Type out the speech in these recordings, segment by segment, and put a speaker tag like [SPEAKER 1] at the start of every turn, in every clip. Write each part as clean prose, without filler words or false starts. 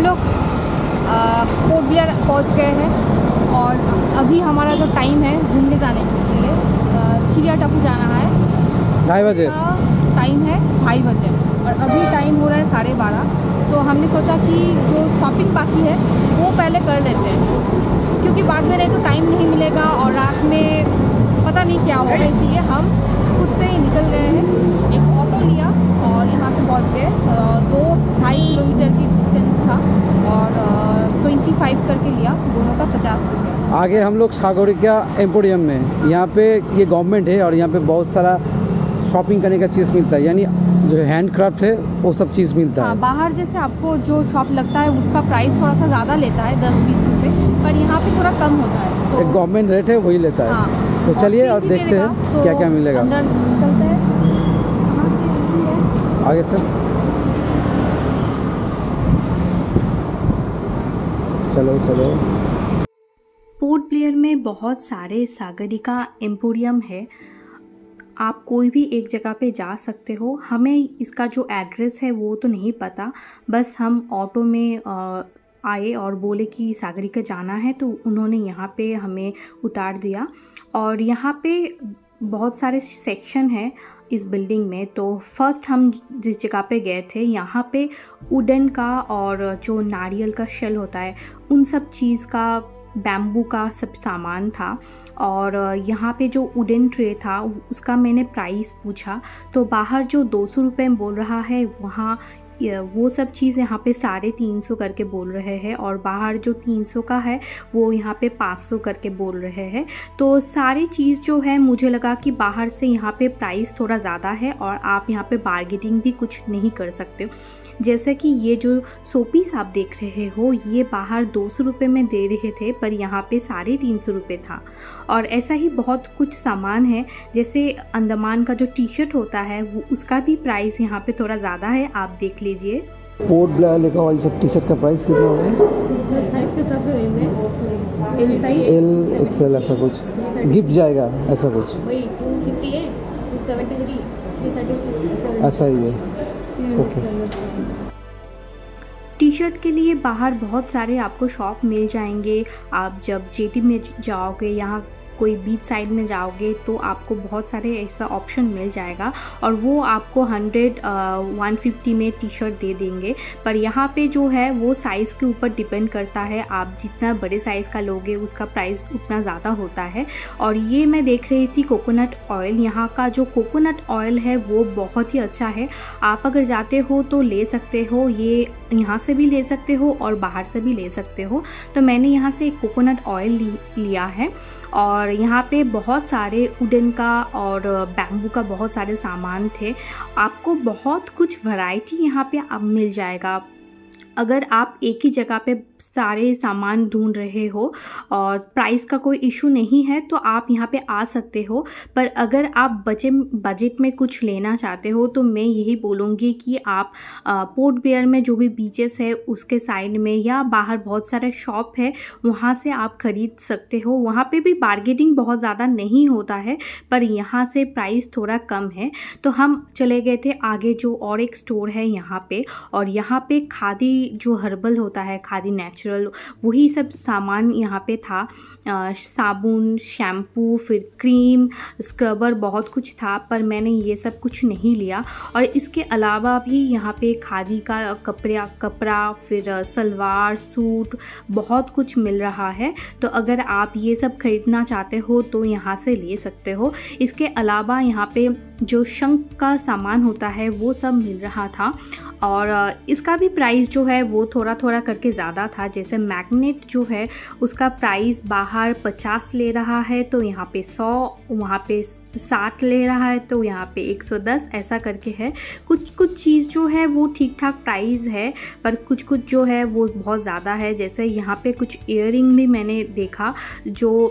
[SPEAKER 1] लोग port Blair पहुँच गए हैं और अभी हमारा जो टाइम है घूमने जाने के लिए चिड़िया टापू जाना है।
[SPEAKER 2] 2:30 बजे
[SPEAKER 1] टाइम है, 2:30 बजे और अभी टाइम हो रहा है 12:30। तो हमने सोचा कि जो शॉपिंग बाकी है वो पहले कर लेते हैं, क्योंकि बाद में नहीं तो टाइम नहीं मिलेगा और रात में पता नहीं क्या होगा। इसलिए हम खुद से ही निकल गए हैं, एक ऑटो लिया और यहाँ पे पहुँच गए। 2-2.5 किलोमीटर की डिस्टेंस था और 25 करके लिया, दोनों का 50 रुपये।
[SPEAKER 2] आगे हम लोग सागरिका एम्पोरियम में, यहाँ पे ये गवर्नमेंट है और यहाँ पे बहुत सारा शॉपिंग करने का चीज़ मिलता है, यानी जो हैंडक्राफ्ट है वो सब चीज़ मिलता है।
[SPEAKER 1] बाहर जैसे आपको जो शॉप लगता है उसका प्राइस थोड़ा सा ज़्यादा लेता है, 10-20 रुपये, पर यहाँ पे थोड़ा कम होता है। तो
[SPEAKER 2] एक गवर्नमेंट रेट है वही लेता है।
[SPEAKER 1] हाँ,
[SPEAKER 2] तो चलिए और देखते हैं
[SPEAKER 1] तो
[SPEAKER 2] क्या क्या मिलेगा।
[SPEAKER 1] अंदर चलते हैं।
[SPEAKER 2] आगे से चलो चलो।
[SPEAKER 3] पोर्ट ब्लेयर में बहुत सारे सागरिका एम्पोरियम है, आप कोई भी एक जगह पे जा सकते हो। हमें इसका जो एड्रेस है वो तो नहीं पता, बस हम ऑटो में आए और बोले कि सागरिका जाना है, तो उन्होंने यहाँ पे हमें उतार दिया। और यहाँ पे बहुत सारे सेक्शन हैं इस बिल्डिंग में। तो फर्स्ट हम जिस जगह पे गए थे यहाँ पे वुडन का और जो नारियल का शेल होता है उन सब चीज़ का, बैम्बू का सब सामान था। और यहाँ पे जो वुडन ट्रे था उसका मैंने प्राइस पूछा तो बाहर जो 200 रुपये बोल रहा है, वहाँ वो सब चीज़ यहाँ पे 350 करके बोल रहे हैं और बाहर जो 300 का है वो यहाँ पे 500 करके बोल रहे हैं। तो सारी चीज़ जो है मुझे लगा कि बाहर से यहाँ पे प्राइस थोड़ा ज़्यादा है और आप यहाँ पे बार्गेनिंग भी कुछ नहीं कर सकते हो। जैसे कि ये जो सोपीस आप देख रहे हो ये बाहर 200 रुपये में दे रहे थे, पर यहाँ पे 350 रुपये था। और ऐसा ही बहुत कुछ सामान है, जैसे अंडमान का जो टी शर्ट होता है वो उसका भी प्राइस यहाँ पे थोड़ा ज़्यादा है, आप देख लीजिए।
[SPEAKER 2] पोर्ट ब्लेयर लिखा हुआ सब टी शर्ट का प्राइस कितना होगा? एल एक्सएल ऐसा कुछ गिफ्ट जाएगा, ऐसा कुछ
[SPEAKER 1] 258, 273, 336
[SPEAKER 2] ऐसा ही है। ओके।
[SPEAKER 3] टी शर्ट के लिए बाहर बहुत सारे आपको शॉप मिल जाएंगे। आप जब जेटी में जाओगे, यहाँ कोई बीच साइड में जाओगे तो आपको बहुत सारे ऐसा ऑप्शन मिल जाएगा और वो आपको 150 में टी शर्ट दे देंगे। पर यहाँ पे जो है वो साइज़ के ऊपर डिपेंड करता है, आप जितना बड़े साइज़ का लोगे उसका प्राइस उतना ज़्यादा होता है। और ये मैं देख रही थी कोकोनट ऑयल, यहाँ का जो कोकोनट ऑयल है वो बहुत ही अच्छा है। आप अगर जाते हो तो ले सकते हो, ये यहाँ से भी ले सकते हो और बाहर से भी ले सकते हो। तो मैंने यहाँ से एक कोकोनट ऑयल लिया है। और यहाँ पे बहुत सारे वुडन का और बैम्बू का बहुत सारे सामान थे, आपको बहुत कुछ वैरायटी यहाँ पे अब मिल जाएगा। अगर आप एक ही जगह पे सारे सामान ढूंढ रहे हो और प्राइस का कोई इशू नहीं है तो आप यहाँ पे आ सकते हो। पर अगर आप बजट में कुछ लेना चाहते हो तो मैं यही बोलूँगी कि आप पोर्ट ब्लेयर में जो भी बीचेस है उसके साइड में या बाहर बहुत सारे शॉप है, वहाँ से आप ख़रीद सकते हो। वहाँ पे भी बार्गेनिंग बहुत ज़्यादा नहीं होता है, पर यहाँ से प्राइस थोड़ा कम है। तो हम चले गए थे आगे, जो और एक स्टोर है यहाँ पे, और यहाँ पे खादी जो हर्बल होता है, खादी नेचुरल, वही सब सामान यहाँ पे था। साबुन, शैम्पू, फिर क्रीम, स्क्रबर, बहुत कुछ था, पर मैंने ये सब कुछ नहीं लिया। और इसके अलावा भी यहाँ पे खादी का कपड़ा, फिर सलवार सूट, बहुत कुछ मिल रहा है। तो अगर आप ये सब खरीदना चाहते हो तो यहाँ से ले सकते हो। इसके अलावा यहाँ पे जो शंख का सामान होता है वो सब मिल रहा था और इसका भी प्राइस जो है वो थोड़ा थोड़ा करके ज़्यादा था। जैसे मैग्नेट जो है उसका प्राइस बाहर 50 ले रहा है तो यहाँ पे 100, वहाँ पे 60 ले रहा है तो यहाँ पे 110, ऐसा करके है। कुछ चीज़ जो है वो ठीक ठाक प्राइस है, पर कुछ जो है वो बहुत ज़्यादा है। जैसे यहाँ पे कुछ इयररिंग भी मैंने देखा जो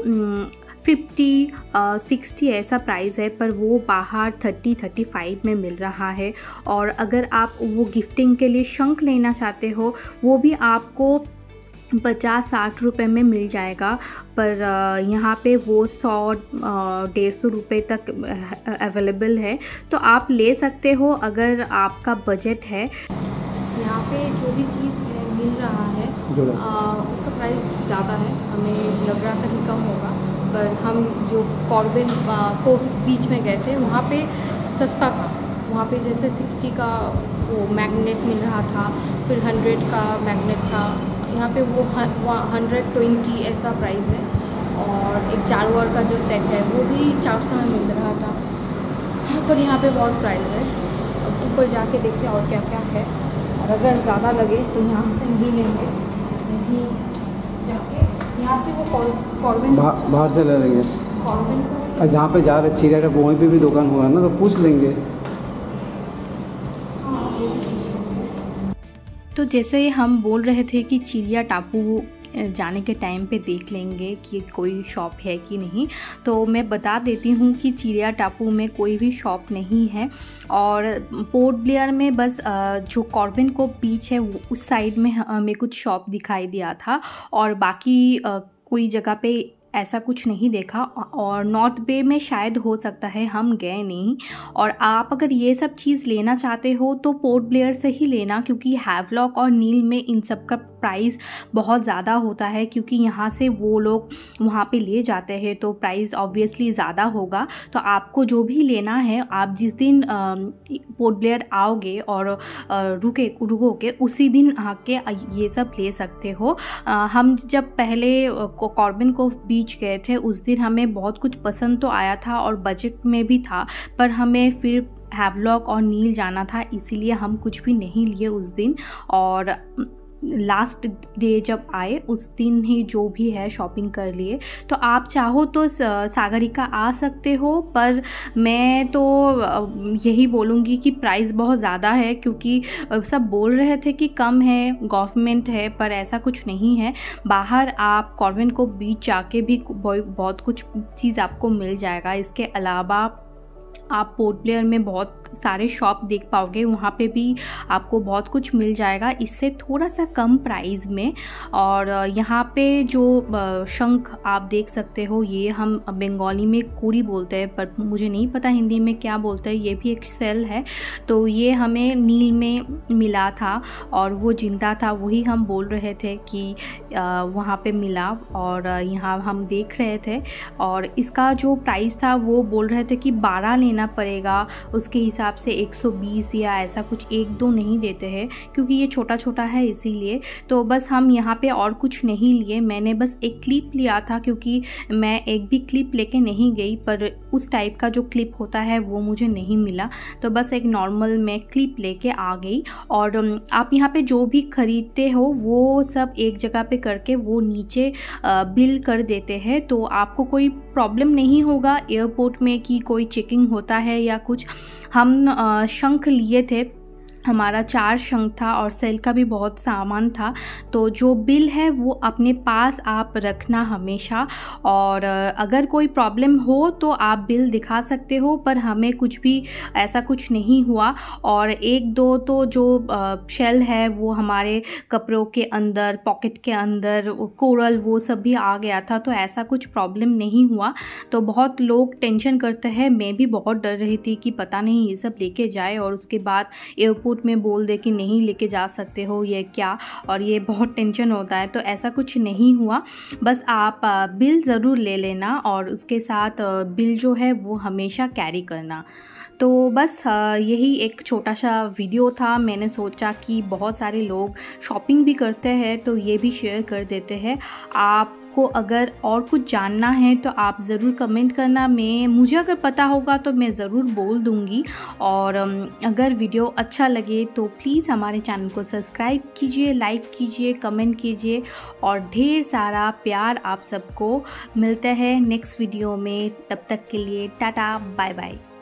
[SPEAKER 3] 50-60 ऐसा प्राइस है, पर वो बाहर 30-35 में मिल रहा है। और अगर आप वो गिफ्टिंग के लिए शंख लेना चाहते हो वो भी आपको 50-60 रुपये में मिल जाएगा, पर यहाँ पे वो 100-150 रुपये तक अवेलेबल है। तो आप ले सकते हो अगर आपका बजट है।
[SPEAKER 1] यहाँ पे जो भी चीज़ मिल रहा है
[SPEAKER 2] जोड़ा?
[SPEAKER 1] उसका प्राइस ज़्यादा है, हमें लग रहा था कि कम होगा, पर हम जो कॉर्बन कोव बीच में गए थे वहाँ पे सस्ता था। वहाँ पे जैसे 60 का वो मैग्नेट मिल रहा था, फिर 100 का मैग्नेट था। यहाँ पे वो 120 ऐसा प्राइस है। और एक 4 वाट का जो सेट है वो भी 400 में मिल रहा था। पर यहाँ पे बहुत प्राइस है। अब ऊपर जाके देखते हैं और क्या क्या है, और अगर ज़्यादा लगे तो यहाँ से नहीं लेंगे, नहीं जाके यहाँ से वो कॉर्बन
[SPEAKER 2] बाहर से ले लेंगे।
[SPEAKER 1] कॉर्बन को
[SPEAKER 2] और जहाँ पे जा रहे चिड़िया का वहीं पे भी दुकान हुआ है ना, तो पूछ लेंगे।
[SPEAKER 3] तो जैसे हम बोल रहे थे कि चिड़िया टापू जाने के टाइम पे देख लेंगे कि कोई शॉप है कि नहीं, तो मैं बता देती हूँ कि चिड़िया टापू में कोई भी शॉप नहीं है। और पोर्ट ब्लेयर में बस जो कॉर्बन कोव बीच है उस साइड में हमें कुछ शॉप दिखाई दिया था, और बाकी कोई जगह पे ऐसा कुछ नहीं देखा। और नॉर्थ बे में शायद हो सकता है, हम गए नहीं। और आप अगर ये सब चीज़ लेना चाहते हो तो पोर्ट ब्लेयर से ही लेना, क्योंकि हैवलॉक और नील में इन सब का प्राइस बहुत ज़्यादा होता है, क्योंकि यहाँ से वो लोग वहाँ पे ले जाते हैं, तो प्राइस ऑब्वियसली ज़्यादा होगा। तो आपको जो भी लेना है, आप जिस दिन पोर्ट ब्लेयर आओगे और रुकोगे उसी दिन आके ये सब ले सकते हो। हम जब पहले कॉर्बन कोव बीच गए थे उस दिन हमें बहुत कुछ पसंद तो आया था और बजट में भी था, पर हमें फिर हैवलॉक और नील जाना था, इसीलिए हम कुछ भी नहीं लिए उस दिन। और लास्ट डे जब आए उस दिन ही जो भी है शॉपिंग कर लिए। तो आप चाहो तो सागरिका आ सकते हो, पर मैं तो यही बोलूँगी कि प्राइस बहुत ज़्यादा है, क्योंकि सब बोल रहे थे कि कम है, गवर्नमेंट है, पर ऐसा कुछ नहीं है। बाहर आप कॉर्बन कोव बीच जाके भी बहुत कुछ चीज़ आपको मिल जाएगा। इसके अलावा आप पोर्ट ब्लेयर में बहुत सारे शॉप देख पाओगे, वहाँ पे भी आपको बहुत कुछ मिल जाएगा, इससे थोड़ा सा कम प्राइस में। और यहाँ पे जो शंख आप देख सकते हो, ये हम बंगाली में कुड़ी बोलते हैं, पर मुझे नहीं पता हिंदी में क्या बोलते हैं। ये भी एक सेल है, तो ये हमें नील में मिला था और वो जिंदा था, वही हम बोल रहे थे कि वहाँ पे मिला, और यहाँ हम देख रहे थे। और इसका जो प्राइस था वो बोल रहे थे कि 12 लेना पड़ेगा, उसके हिसाब से 120 या ऐसा कुछ, 1-2 नहीं देते हैं, क्योंकि ये छोटा छोटा है इसीलिए। तो बस हम यहाँ पे और कुछ नहीं लिए, मैंने बस एक क्लिप लिया था, क्योंकि मैं एक भी क्लिप लेके नहीं गई, पर उस टाइप का जो क्लिप होता है वो मुझे नहीं मिला, तो बस एक नॉर्मल मैं क्लिप लेके आ गई। और आप यहाँ पे जो भी खरीदते हो वो सब एक जगह पे करके वो नीचे बिल कर देते हैं, तो आपको कोई प्रॉब्लम नहीं होगा एयरपोर्ट में कि कोई चेकिंग होता है या कुछ। हम शंख लिए थे, हमारा 4 शंख था और सेल का भी बहुत सामान था। तो जो बिल है वो अपने पास आप रखना हमेशा, और अगर कोई प्रॉब्लम हो तो आप बिल दिखा सकते हो, पर हमें कुछ भी ऐसा कुछ नहीं हुआ। और 1-2 तो जो शेल है वो हमारे कपड़ों के अंदर, पॉकेट के अंदर, कोरल वो सब भी आ गया था, तो ऐसा कुछ प्रॉब्लम नहीं हुआ। तो बहुत लोग टेंशन करते हैं, मैं भी बहुत डर रही थी कि पता नहीं ये सब लेके जाए और उसके बाद एयरपोर्ट में बोल दे कि नहीं लेके जा सकते हो, ये क्या, और ये बहुत टेंशन होता है। तो ऐसा कुछ नहीं हुआ, बस आप बिल ज़रूर ले लेना, और उसके साथ बिल जो है वो हमेशा कैरी करना। तो बस यही एक छोटा सा वीडियो था, मैंने सोचा कि बहुत सारे लोग शॉपिंग भी करते हैं तो ये भी शेयर कर देते हैं। आपको अगर और कुछ जानना है तो आप ज़रूर कमेंट करना, मुझे अगर पता होगा तो मैं ज़रूर बोल दूँगी। और अगर वीडियो अच्छा लगे तो प्लीज़ हमारे चैनल को सब्सक्राइब कीजिए, लाइक कीजिए, कमेंट कीजिए, और ढेर सारा प्यार आप सबको। मिलते हैं नेक्स्ट वीडियो में, तब तक के लिए टाटा बाय बाय।